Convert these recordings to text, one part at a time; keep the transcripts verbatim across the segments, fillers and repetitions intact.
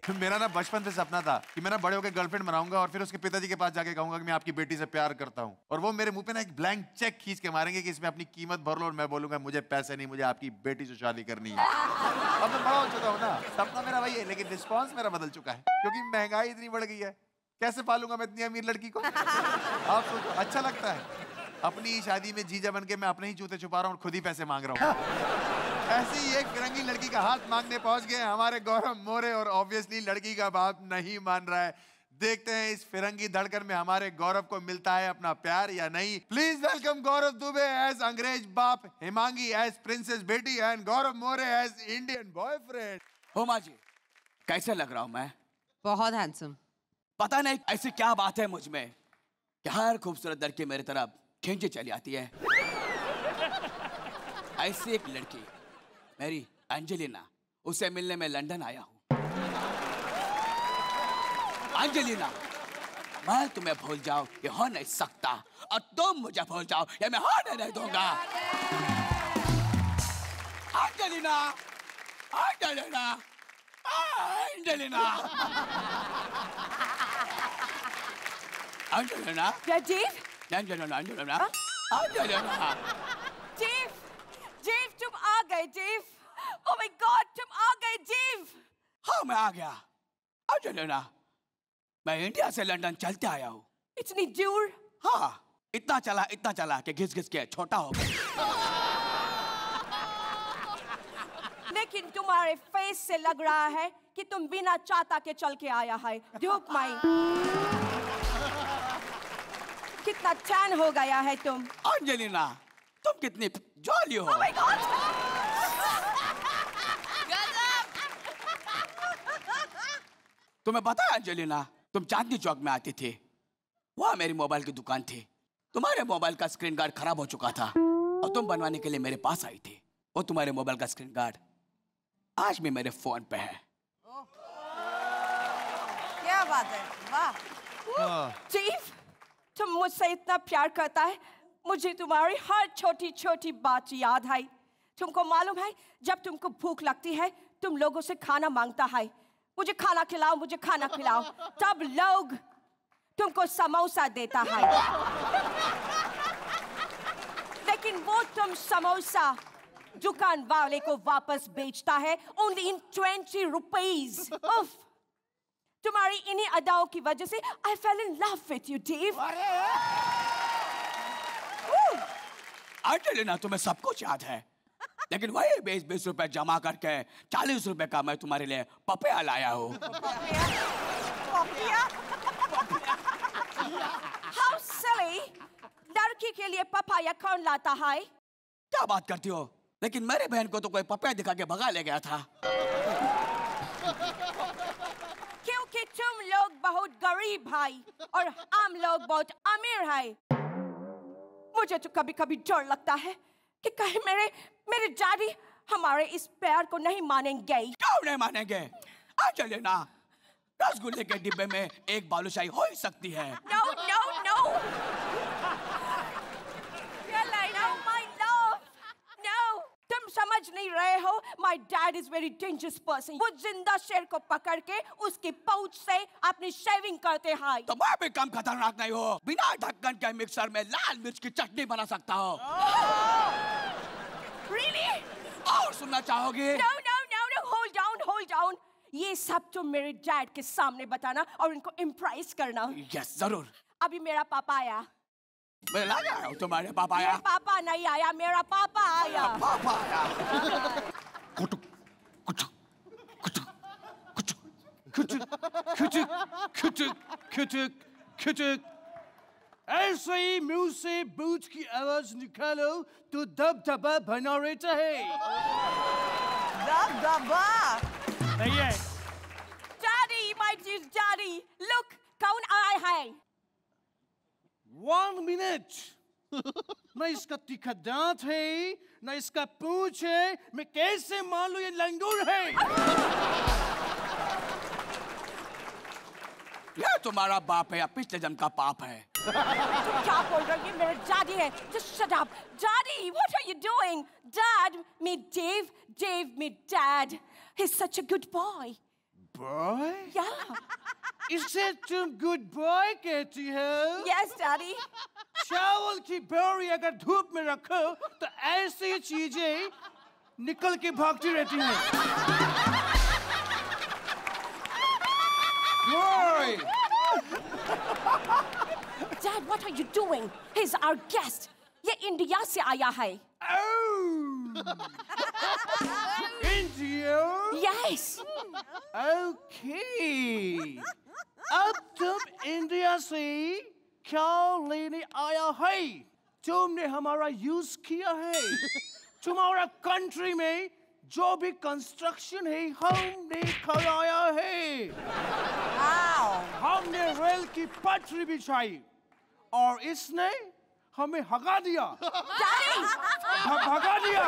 मेरा ना बचपन से सपना था कि मैं ना बड़े होकर गर्लफ्रेंड बनाऊंगा और फिर उसके पिताजी के पास जाके कहूंगा कि मैं आपकी बेटी से प्यार करता हूं, और वो मेरे मुंह पे ना एक ब्लैंक चेक खींच के मारेंगे कि इसमें अपनी कीमत भर लो, और मैं बोलूंगा मुझे पैसे नहीं, मुझे आपकी बेटी से शादी करनी है। अब मैं बड़ा हो चुका हूं ना, सपना मेरा वही है, लेकिन रिस्पॉन्स मेरा बदल चुका है क्योंकि महंगाई इतनी बढ़ गई है। कैसे पालूंगा मैं इतनी अमीर लड़की को? आप सोचो, अच्छा लगता है अपनी शादी में जीजा बन के मैं अपने ही जूते छुपा रहा हूँ और खुद ही पैसे मांग रहा हूँ। ऐसी ही एक फिरंगी लड़की का हाथ मांगने पहुंच गए हमारे गौरव मोरे, और ऑब्वियसली लड़की का बाप नहीं मान रहा है। देखते हैं इस फिरंगी धड़कन में हमारे गौरव को मिलता है अपना प्यार या नहीं। Please welcome Gaurav Dubey as अंग्रेज बाप, हिमांगी एज प्रिंसेस बेटी and Gaurav More as Indian boyfriend. Huma ji, कैसे लग रहा हूँ मैं? बहुत हैंडसम। पता नहीं ऐसी क्या बात है मुझ में कि हर खूबसूरत लड़की मेरी तरफ खींची चली आती है। ऐसी एक लड़की मेरी एंजेलिना, उसे मिलने में लंदन आया हूँ। एंजेलिना, मैं तुम्हें भूल जाऊं ये हो नहीं सकता, और तुम मुझे भूल जाओ ये मैं होने नहीं दूंगा। Angelina, Angelina, Angelina, Angelina, Rajiv, Angelina, Angelina, Angelina. Jeev, Jeev तुम आ गए जीव। ओह माय गॉड, तुम आ गए जीव। हाँ मैं आ गया। एंजेलिना, मैं इंडिया से लंदन चलते आया हूँ। इतनी दूर? हाँ, इतना चला इतना चला कि घिस घिस के छोटा हो गया। लेकिन तुम्हारे फेस से लग रहा है कि तुम बिना चाहता के चल के आया है। धूप माई, कितना टैन हो गया है तुम। एंजेलिना, तुम कितनी जॉली हो। Oh my God! तुम्हें पता है एंजेलिना, तुम चांदनी चौक में आती थी, वहाँ मेरी मोबाइल की दुकान थी। तुम्हारे मोबाइल का स्क्रीन गार्ड खराब हो चुका था और तुम बनवाने के लिए मेरे पास आई थी। और तुम्हारे मोबाइल का स्क्रीन गार्ड आज भी मेरे फोन पे है। क्या बात है, वाह। चीफ, तुम मुझसे इतना प्यार करता है, मुझे तुम्हारी हर छोटी छोटी बात याद है। तुमको मालूम है, जब तुमको भूख लगती है तुम लोगों से खाना मांगता है, मुझे खाना खिलाओ, मुझे खाना खिलाओ, तब लोग तुमको समोसा देता है। लेकिन वो तुम समोसा दुकान वाले को वापस बेचता है ओनली इन ट्वेंटी रुपीज। उफ, तुम्हारी इन्हीं अदाओं की वजह से I fell in love with you, Dave। Angelina, तुम्हें सब कुछ याद है, लेकिन वही बीस बीस रुपए जमा करके चालीस रुपए का मैं तुम्हारे लिए पपिया लाया हूँ। पपिया? How silly! लड़की के लिए पपाया कौन लाता है? क्या बात करती हो? लेकिन मेरे बहन को तो कोई पपिया दिखा के भगा ले गया था। क्योंकि तुम लोग बहुत गरीब भाई और हम लोग बहुत अमीर है। मुझे तो कभी कभी डर लगता है कि कहीं मेरे मेरे डैडी हमारे इस प्यार को नहीं मानेंगे। क्यों नहीं मानेंगे? एंजेलिना, रसगुल्ले के डिब्बे में एक बालूशाही हो ही सकती है। No, no, no. No, my love. No. तुम समझ नहीं रहे हो। My dad is very dangerous person. वो जिंदा शेर को पकड़ के उसकी pouch से अपनी शेविंग करते हैं। तो मैं भी कम खतरनाक नहीं हो, बिना ढक्कन के मिक्सर में लाल मिर्च की चटनी बना सकता हूँ। Really? और सुनना चाहोगे? No, no, no, no. Hold down, hold down. ये सब तुम मेरे डैड के सामने बताना और इनको इम्प्रेस करना। यस, जरूर। अभी मेरा पापा आया। मैं ला रहा हूँ, तुम्हारे पापा आया। मेरा पापा नहीं आया, मेरा पापा आया। पापा आया। कुटुक, कुटुक, कुटुक, कुटुक, कुटुक, कुटुक, कुटुक, कुटुक, कुटुक। ऐसे ही मुंह से बूट की आवाज निकालो तो दबदबा बना रहता है। दबदबा? नहीं है। Daddy, my dear daddy, look, कौन आया है? One minute. न इसका तीखा दांत है, न इसका पूंछ है, मैं कैसे मान लूं ये लंगूर है? ये तुम्हारा बाप है या पिछले जन्म का पाप है? तुम क्या बोल रहे हो? ये मेरे daddy है। Just shut up. Daddy, what are you doing? Dad, meet Dave. Dave, meet Dad. He's such a good boy. Boy? Yeah. इसे तुम गुड बॉय कहती हो? Yes, Daddy. चावल की बोरी अगर धूप में रखो तो ऐसी चीजें निकल के भागती रहती हैं। Boy! Dad, what are you doing? He's our guest. ये इंडिया से आया है. Oh! India? Yes. Okay. अब तुम इंडिया से क्या लेने आया है? तुमने हमारा यूज किया है। तुम्हारा कंट्री में जो भी कंस्ट्रक्शन है हमने कराया है। Wow. हमने रेल की पटरी बिछाई और इसने हमें भगा दिया। Daddy. भ- भगा दिया।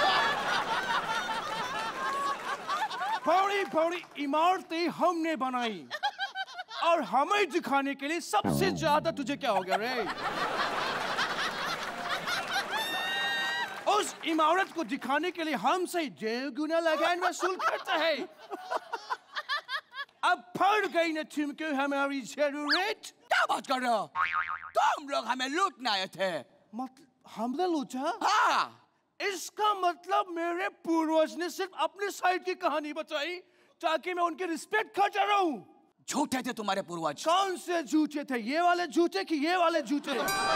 बड़ी बड़ी इमारतें हमने बनाई और हमें दिखाने के लिए सबसे ज्यादा तुझे क्या हो गया रे? उस इमारत को दिखाने के लिए हमसे डेढ़ गुना लगान वसूल करता है। अब पड़ गई न तुमको हमारी जरूरत? क्या बात कर रहे हो? तुम लोग हमें लूटने आए थे। मतलब हमने लूटा? हाँ। इसका मतलब मेरे पूर्वज ने सिर्फ अपने साइड की कहानी बताई ताकि मैं उनके रिस्पेक्ट करता रहूं। झूठे थे तुम्हारे पूर्वज। कौन से झूठे थे? ये वाले झूठे कि ये वाले झूठे?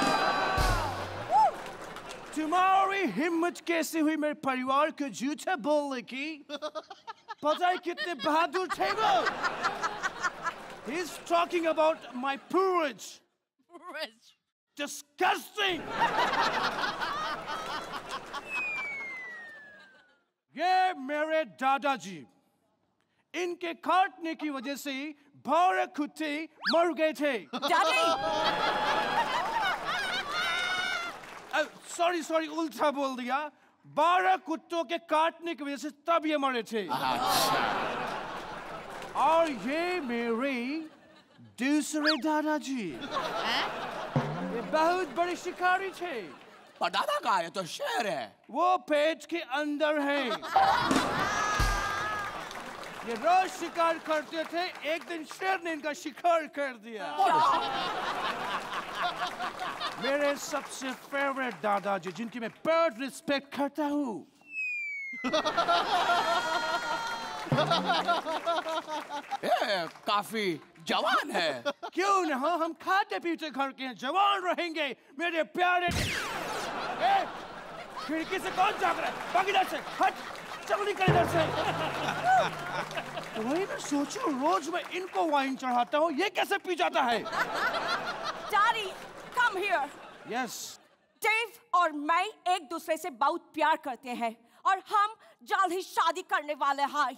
तुम्हारी हिम्मत कैसे हुई मेरे परिवार को झूठे बोलने की? पता है कितने बहादुर थे वो? He's talking about my पूर्वज. Disgusting. ये मेरे दादाजी, इनके काटने की वजह से बारह कुत्ते मर गए थे। Daddy. सॉरी सॉरी उल्टा बोल दिया। बारह कुत्तों के काटने की वजह से तब ये मरे थे। और ये मेरे दूसरे दादाजी, ये बहुत बड़े शिकारी थे। पर दादा का है तो शेर है। वो पेट के अंदर है। ये रोज शिकार करते थे, एक दिन शेर ने इनका शिकार कर दिया। मेरे सबसे फेवरेट दादाजी जिनकी मैं बहुत रिस्पेक्ट करता हूँ, ये काफी जवान है। क्यों न हो, हम खाते पीते घर के हैं, जवान रहेंगे मेरे प्यारे। ए, खिड़की से कौन झाँक रहा है? भाग इधर से, हट, चल निकल इधर से। वही मैं सोचूं, रोज मैं इनको वाइन चढ़ाता हूँ, ये कैसे पी जाता है? Daddy, come here. Yes, Dave और मैं एक दूसरे से बहुत प्यार करते हैं और हम जल्द ही शादी करने वाले हैं।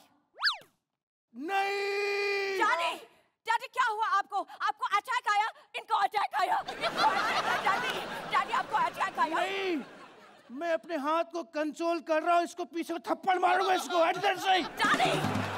नहीं। Daddy, Daddy क्या हुआ आपको? आपको अटैक आया? इनको अटैक आया? इनको अटैक आया? Daddy, Daddy आपको अटैक आया? नहीं, मैं अपने हाथ को कंट्रोल कर रहा हूँ, इसको पीछे थप्पड़ मारूंगा इसको, हट इधर से। Daddy,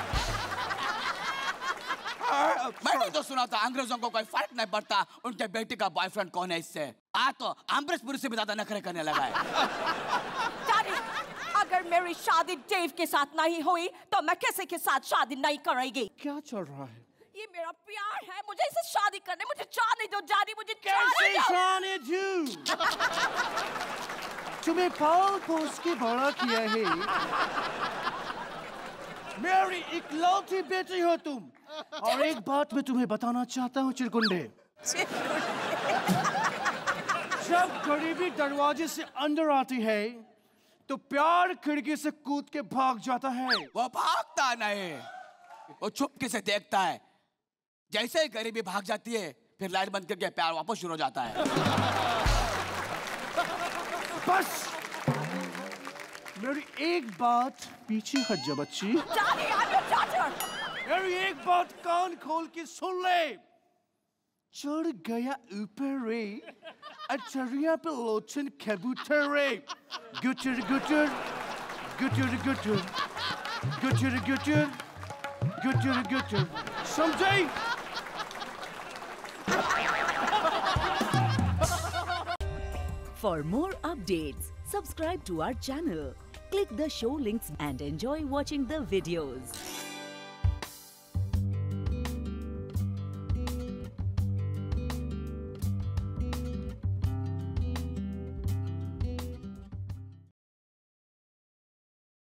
मैंने तो सुना था अंग्रेजों को कोई फर्क नहीं पड़ता उनके बेटे का बॉयफ्रेंड कौन है। इससे आज तो अमरीशपुरी से भी ज्यादा नखरे करने लगा है। Daddy, अगर मेरी शादी डेव के साथ नहीं हुई तो मैं किसी के साथ शादी नहीं करेगी। क्या चल रहा है? ये मेरा प्यार है, मुझे इससे शादी करने, मुझे जाने दो Daddy, मुझे कैसे जाने दो। जाने दूं? तुम्हें पाल पोस के बड़ा किया है, मेरी इकलौती बेटी हो तुम। और एक बात मैं तुम्हें बताना चाहता हूँ चिरकुंडे, जब गरीबी दरवाजे से अंदर आती है तो प्यार खिड़की से कूद के भाग जाता है। वो भागता नहीं, वो चुपके से देखता है। जैसे ही गरीबी भाग जाती है फिर लाइट बंद करके प्यार वापस शुरू हो जाता है। बस मेरी एक बात पीछे हट जा बच्ची। Daddy, I'm your daughter. मेरी एक बात कान खोल के सुन ले। चढ़ गया ऊपर रे, अचरिया पे लोचन कबूतर रे। गुटर गुटर गुटर गुटर गुटर गुटर गुटर गुटर, समझे? For more updates, subscribe to our channel, click the show links and enjoy watching the videos.